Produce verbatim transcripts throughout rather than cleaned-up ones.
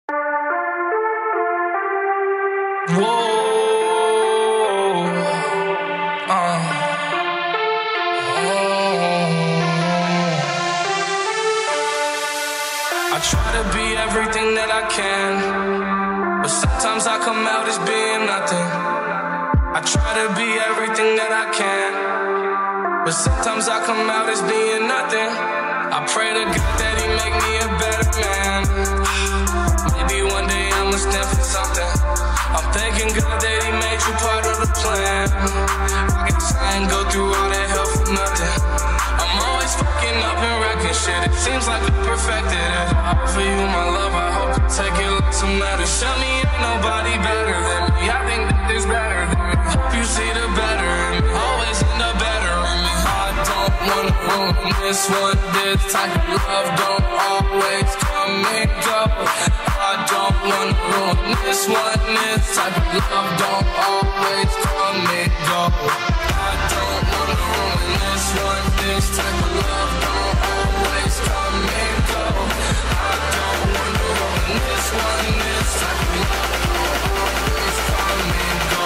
I try to be everything that I can, but sometimes I come out as being nothing. I try to be everything that I can, but sometimes I come out as being nothing. I pray to God that He make me a better man. Maybe one day I'ma stand for something. I'm thanking God that He made you part of the plan. I guess I ain't go through all that hell for nothing. I'm always fucking up and wrecking shit. It seems like I perfected it. I offer you my love, I hope you take it like some matter. Show me ain't nobody better than me. I think that there's better than me. Hope you see the better in me. Always end up better in me. I don't wanna ruin this one. This type of love don't always come and go. I don't wanna ruin this one. This type of love don't always come and go. I don't wanna ruin this one. This type of love don't always come and go. I don't wanna ruin this one. This type of love don't always come and go.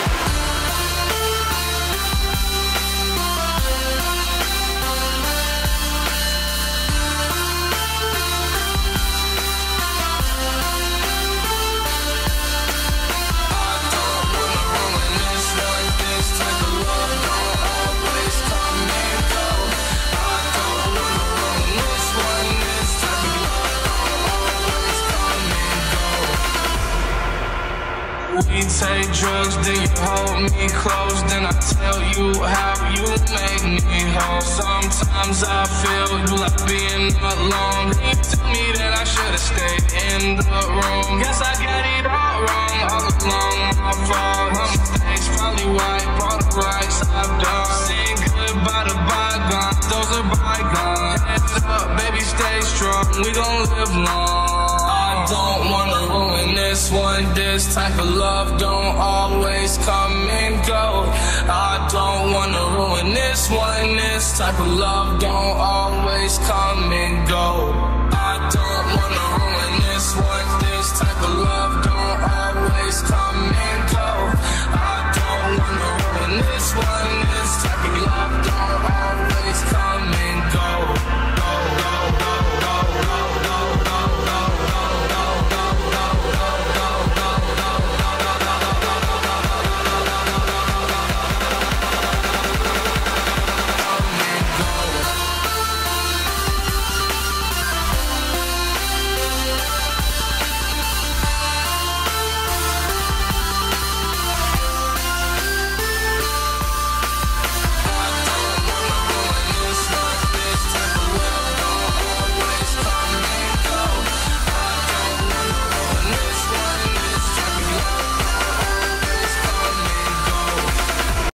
We take drugs, then you hold me close. Then I tell you how you make me whole. Sometimes I feel like being alone. You tell me that I should've stayed in the room. Guess I got it all wrong, all along my fault. My mistakes probably white, all the rights I've done. Saying goodbye to bygones, those are bygones. Heads up, baby, stay strong, we gon' live long. I don't wanna ruin this one. This type of love don't always come and go. I don't wanna ruin this one. This type of love don't always come and go.